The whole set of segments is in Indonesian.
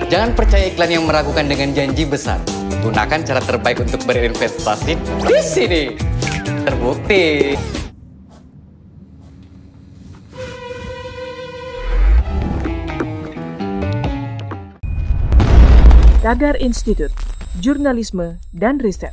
Jangan percaya iklan yang meragukan dengan janji besar. Gunakan cara terbaik untuk berinvestasi di sini. Terbukti. Tagar Institut, Jurnalisme dan Riset.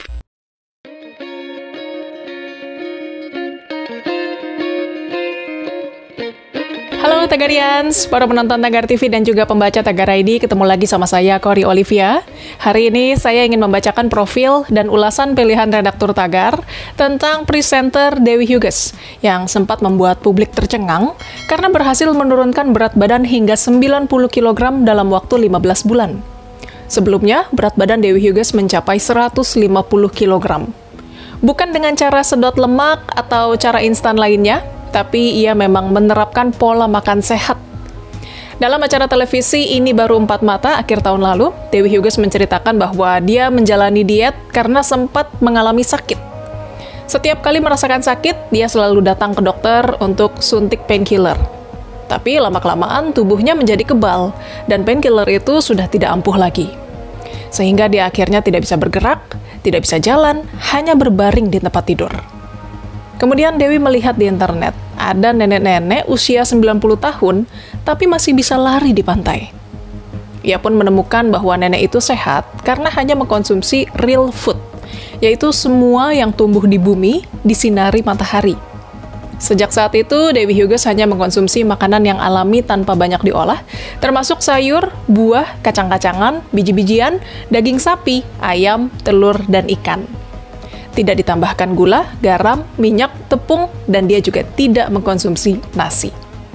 Halo Tagarians, para penonton Tagar TV dan juga pembaca Tagar ID, ketemu lagi sama saya, Cory Olivia. Hari ini saya ingin membacakan profil dan ulasan pilihan redaktur Tagar tentang presenter Dewi Huges yang sempat membuat publik tercengang karena berhasil menurunkan berat badan hingga 90 kg dalam waktu 15 bulan. Sebelumnya, berat badan Dewi Huges mencapai 150 kg. Bukan dengan cara sedot lemak atau cara instan lainnya, tapi ia memang menerapkan pola makan sehat. Dalam acara televisi Ini Baru Empat Mata akhir tahun lalu, Dewi Huges menceritakan bahwa dia menjalani diet karena sempat mengalami sakit. Setiap kali merasakan sakit, dia selalu datang ke dokter untuk suntik painkiller. Tapi lama-kelamaan tubuhnya menjadi kebal, dan painkiller itu sudah tidak ampuh lagi. Sehingga dia akhirnya tidak bisa bergerak, tidak bisa jalan, hanya berbaring di tempat tidur. Kemudian Dewi melihat di internet, ada nenek-nenek usia 90 tahun, tapi masih bisa lari di pantai. Ia pun menemukan bahwa nenek itu sehat karena hanya mengkonsumsi real food, yaitu semua yang tumbuh di bumi disinari matahari. Sejak saat itu, Dewi Huges hanya mengkonsumsi makanan yang alami tanpa banyak diolah, termasuk sayur, buah, kacang-kacangan, biji-bijian, daging sapi, ayam, telur, dan ikan. Tidak ditambahkan gula, garam, minyak, tepung, dan dia juga tidak mengkonsumsi nasi.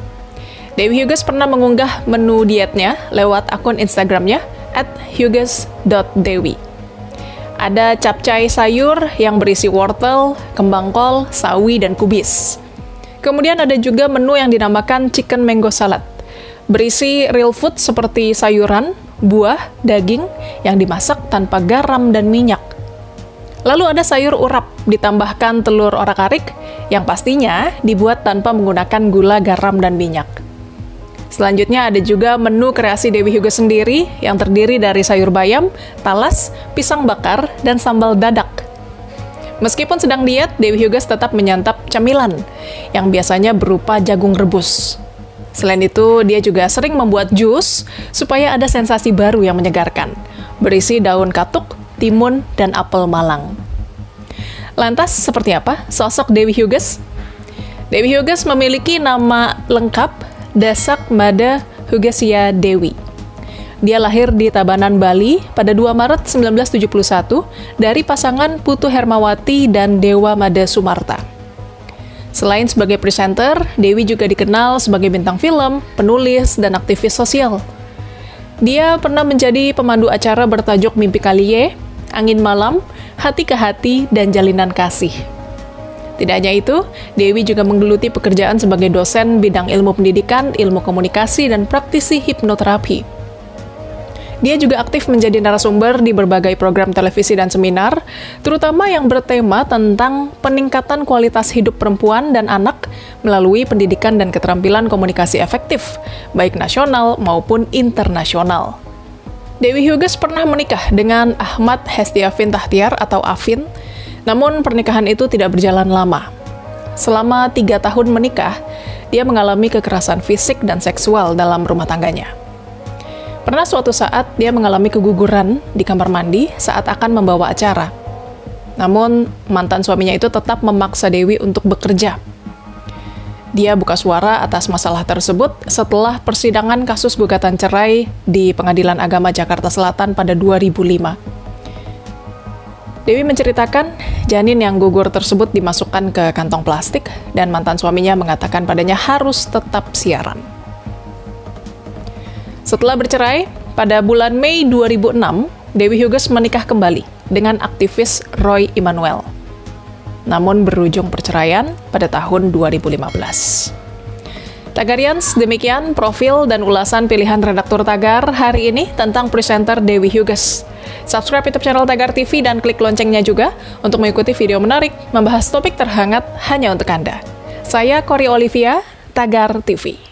Dewi Huges pernah mengunggah menu dietnya lewat akun Instagramnya @huges.dewi. Ada capcay sayur yang berisi wortel, kembang kol, sawi, dan kubis. Kemudian ada juga menu yang dinamakan chicken mango salad, berisi real food seperti sayuran, buah, daging yang dimasak tanpa garam dan minyak. Lalu ada sayur urap, ditambahkan telur orak-arik, yang pastinya dibuat tanpa menggunakan gula, garam, dan minyak. Selanjutnya ada juga menu kreasi Dewi Huges sendiri, yang terdiri dari sayur bayam, talas, pisang bakar, dan sambal dadak. Meskipun sedang diet, Dewi Huges tetap menyantap camilan, yang biasanya berupa jagung rebus. Selain itu, dia juga sering membuat jus, supaya ada sensasi baru yang menyegarkan, berisi daun katuk, timun, dan apel malang. Lantas, seperti apa sosok Dewi Huges? Dewi Huges memiliki nama lengkap Dasak Mada Hugesia Dewi. Dia lahir di Tabanan, Bali pada 2 Maret 1971 dari pasangan Putu Hermawati dan Dewa Mada Sumarta. Selain sebagai presenter, Dewi juga dikenal sebagai bintang film, penulis, dan aktivis sosial. Dia pernah menjadi pemandu acara bertajuk Mimpi Kalie, Angin Malam, Hati ke Hati, dan Jalinan Kasih. Tidak hanya itu, Dewi juga menggeluti pekerjaan sebagai dosen bidang ilmu pendidikan, ilmu komunikasi, dan praktisi hipnoterapi. Dia juga aktif menjadi narasumber di berbagai program televisi dan seminar, terutama yang bertema tentang peningkatan kualitas hidup perempuan dan anak melalui pendidikan dan keterampilan komunikasi efektif, baik nasional maupun internasional. Dewi Huges pernah menikah dengan Ahmad Hestiavin Tahtiar atau Afin, namun pernikahan itu tidak berjalan lama. Selama 3 tahun menikah, dia mengalami kekerasan fisik dan seksual dalam rumah tangganya. Pernah suatu saat dia mengalami keguguran di kamar mandi saat akan membawa acara. Namun, mantan suaminya itu tetap memaksa Dewi untuk bekerja. Dia buka suara atas masalah tersebut setelah persidangan kasus gugatan cerai di Pengadilan Agama Jakarta Selatan pada 2005. Dewi menceritakan, janin yang gugur tersebut dimasukkan ke kantong plastik dan mantan suaminya mengatakan padanya harus tetap siaran. Setelah bercerai, pada bulan Mei 2006, Dewi Huges menikah kembali dengan aktivis Roy Immanuel. Namun berujung perceraian pada tahun 2015. Tagarians, demikian profil dan ulasan pilihan redaktur Tagar hari ini tentang presenter Dewi Huges. Subscribe YouTube channel Tagar TV dan klik loncengnya juga untuk mengikuti video menarik membahas topik terhangat hanya untuk Anda. Saya Cory Olivia, Tagar TV.